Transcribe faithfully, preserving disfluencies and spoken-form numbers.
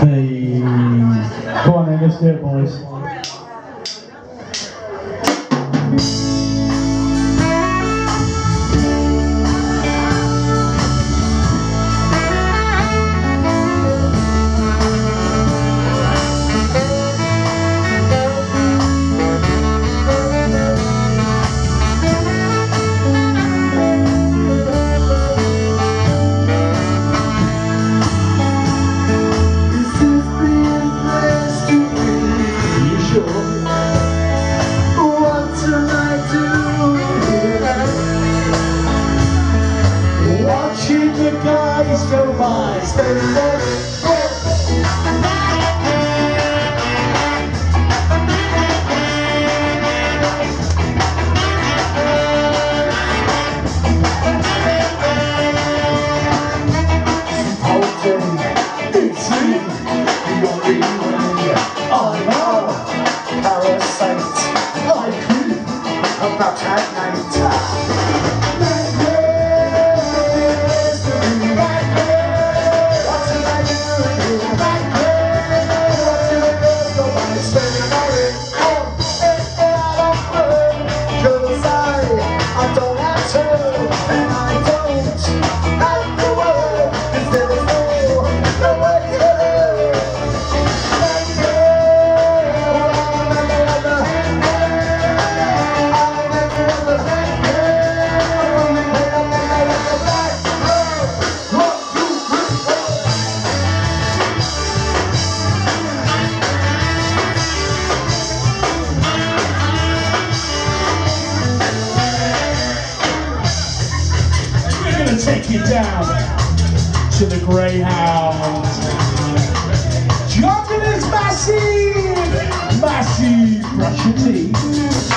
Hey. Come on then, let's do it, boys. Watching the guys go by, spending money. It's me, you're leaving. I know, parasite, I creep about at night. Take you down to the Greyhound. Jumping is massive, massive. Brush your teeth.